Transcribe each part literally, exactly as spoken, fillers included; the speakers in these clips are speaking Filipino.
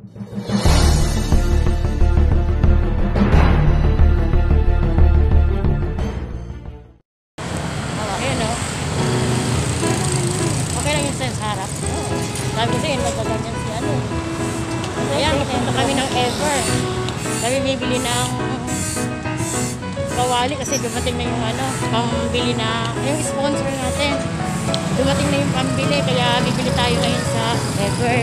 Sabi ko sa'yo, magkaganyan si ano. Ayan, magpunta kami ng Ever. Kami bibili ng kawali kasi dumating na yung ano, pambili na, yung sponsor natin. Dumating na yung pambili, kaya bibili tayo ngayon sa Ever.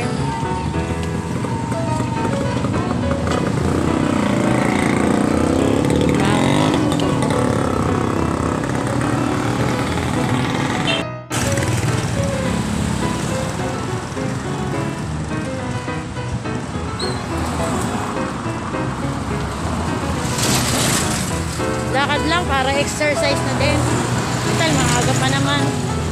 Lakad lang para exercise na din. Total, maaga pa naman.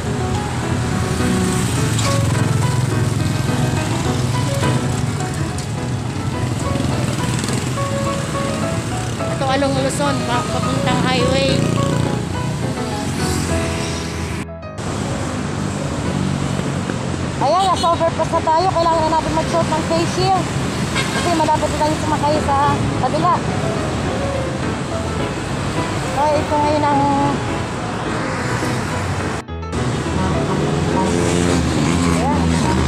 Ito Along Luzon, papuntang highway. Ayan, nasa overpass na tayo. Kailangan na natin mag-shoot ng face shield. Kasi malapit na tayo sumakay sa kabila. So, ito ngayon ang ayan.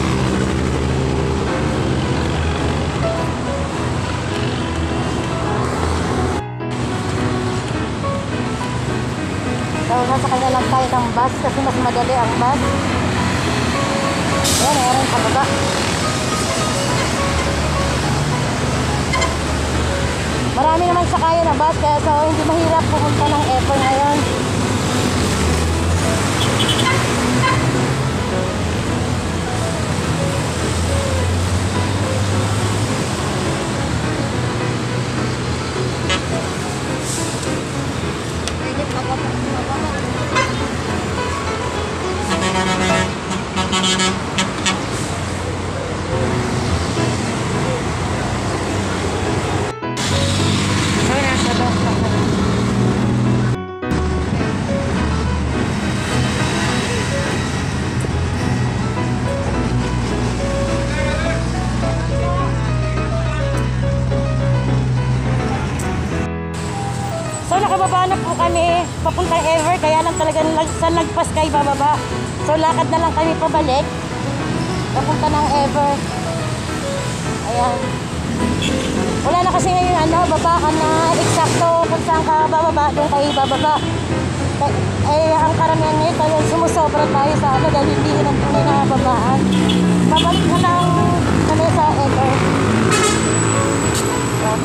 So, sasakay na lang tayo ng bus kasi mas madali ang bus. Ayan, ayan sa baba. Marami naman sakaya na bus kaya so hindi mahirap pumunta ng Ever ngayon. So nakababa na po kami papuntang Ever, kaya lang talaga sa lagpas kay bababa. So lakad na lang kami pabalik papunta ng Ever. Ayan. Wala na kasi ngayon ano, baba ka na eksakto kung saan ka bababa, doon kayo bababa. Eh, ang karamihan ngayon tayo sumusobra tayo sa ano dahil hindi ng tunay na babaan. Babalik na lang kami sa Ever. Ayan.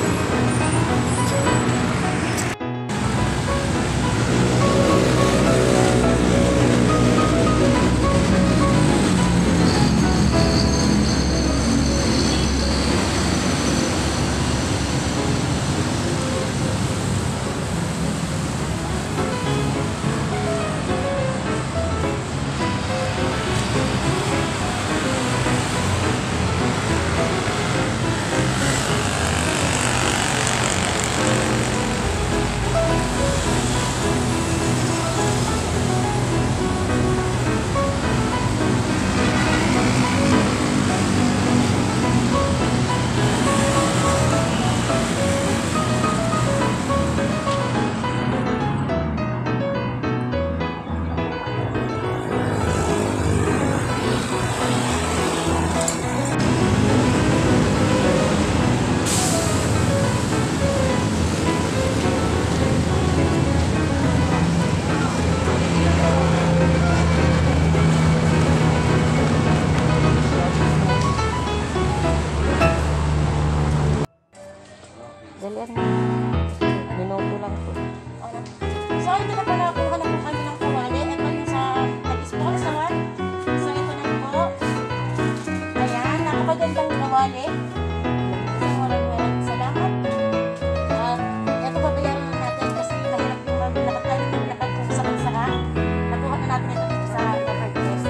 Dalian na. Minuto lang po. So, ito na pala kuha na po kami ng kawali. Ito yung sa nag-sponsor. So, ito na po. Ayan, napakagandang kawali. So, maraming maraming salamat. At ito babayaran na natin kasi mahirap yung maglakad tayo ng lakad kung saka-saka. Nakuha na natin ito dito sa Ever Quest.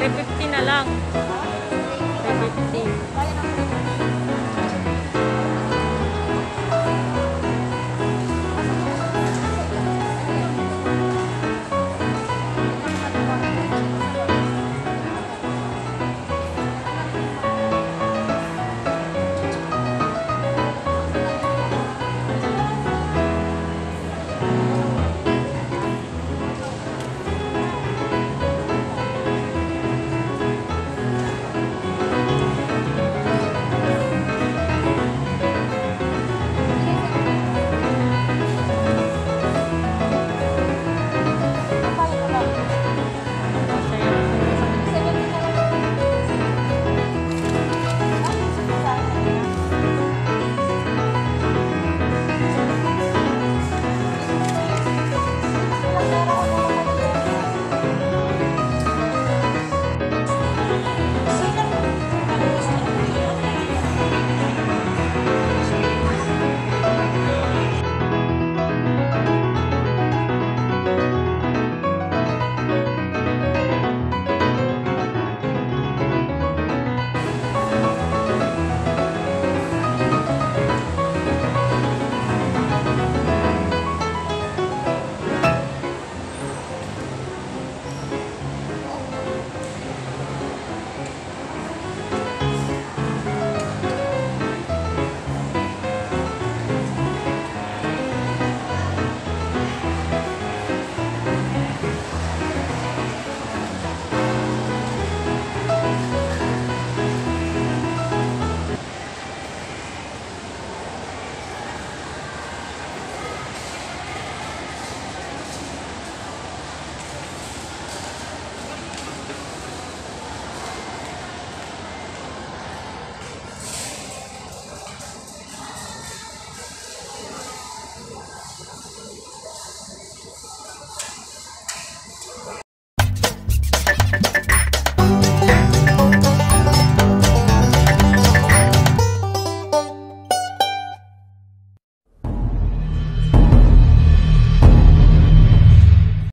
three fifty na lang. three fifty.